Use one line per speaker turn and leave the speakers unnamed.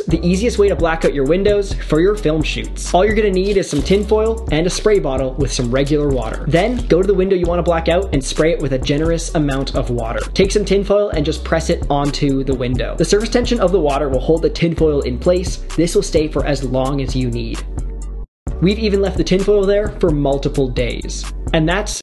the easiest way to black out your windows for your film shoots. All you're gonna need is some tinfoil and a spray bottle with some regular water. Then go to the window you wanna black out and spray it with a generous amount of water. Take some tinfoil and just press it onto the window. The surface tension of the water will hold the tinfoil in place. This will stay for as long as you need. We've even left the tinfoil there for multiple days. And that's